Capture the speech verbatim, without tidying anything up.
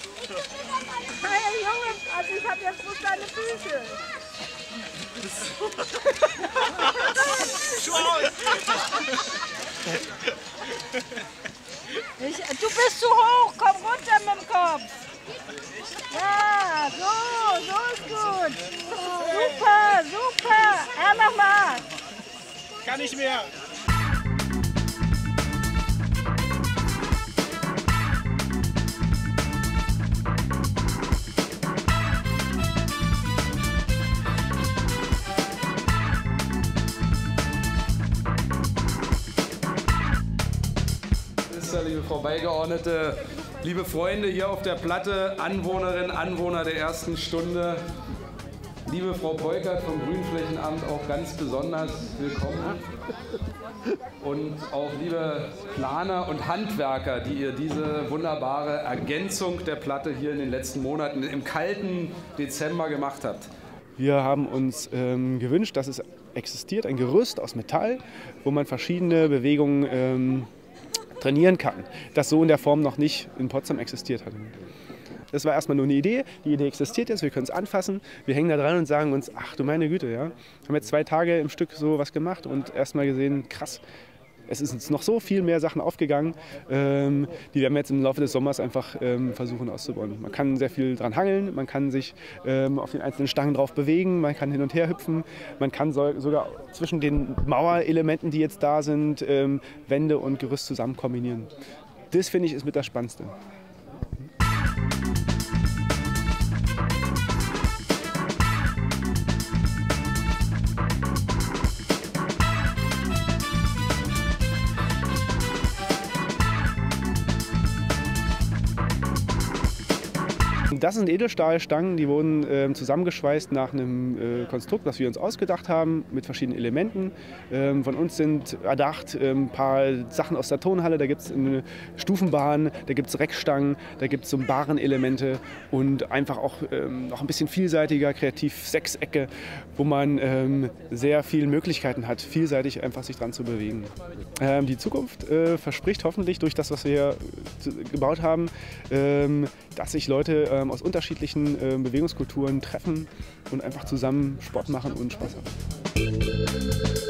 Hey Junge, also ich habe jetzt bloß deine Füße. Ich, du bist zu hoch, komm runter mit dem Kopf. Ja, so, so ist gut. Super, super. Er nochmal. Kann nicht mehr. Liebe Frau Beigeordnete, liebe Freunde hier auf der Platte, Anwohnerinnen, Anwohner der ersten Stunde, liebe Frau Peukert vom Grünflächenamt auch ganz besonders willkommen und auch liebe Planer und Handwerker, die ihr diese wunderbare Ergänzung der Platte hier in den letzten Monaten im kalten Dezember gemacht habt. Wir haben uns ähm, gewünscht, dass es existiert, ein Gerüst aus Metall, wo man verschiedene Bewegungen ähm, trainieren kann, das so in der Form noch nicht in Potsdam existiert hat. Das war erstmal nur eine Idee, die Idee existiert jetzt, wir können es anfassen, wir hängen da dran und sagen uns, ach du meine Güte, ja, haben jetzt zwei Tage im Stück so was gemacht und erstmal gesehen, krass, es ist uns noch so viel mehr Sachen aufgegangen, ähm, die werden wir jetzt im Laufe des Sommers einfach ähm, versuchen auszubauen. Man kann sehr viel dran hangeln, man kann sich ähm, auf den einzelnen Stangen drauf bewegen, man kann hin und her hüpfen, man kann so, sogar zwischen den Mauerelementen, die jetzt da sind, ähm, Wände und Gerüst zusammen kombinieren. Das finde ich ist mit das Spannendste. Das sind Edelstahlstangen, die wurden äh, zusammengeschweißt nach einem äh, Konstrukt, das wir uns ausgedacht haben, mit verschiedenen Elementen. Ähm, von uns sind erdacht äh, ein paar Sachen aus der Turnhalle, da gibt es eine Stufenbahn, da gibt es Reckstangen, da gibt es so Barenelemente und einfach auch ähm, noch ein bisschen vielseitiger, kreativ Sechsecke, wo man ähm, sehr viele Möglichkeiten hat, vielseitig einfach sich dran zu bewegen. Ähm, die Zukunft äh, verspricht hoffentlich durch das, was wir gebaut haben, ähm, dass sich Leute ähm, aus unterschiedlichen äh, Bewegungskulturen treffen und einfach zusammen Sport machen und Spaß haben.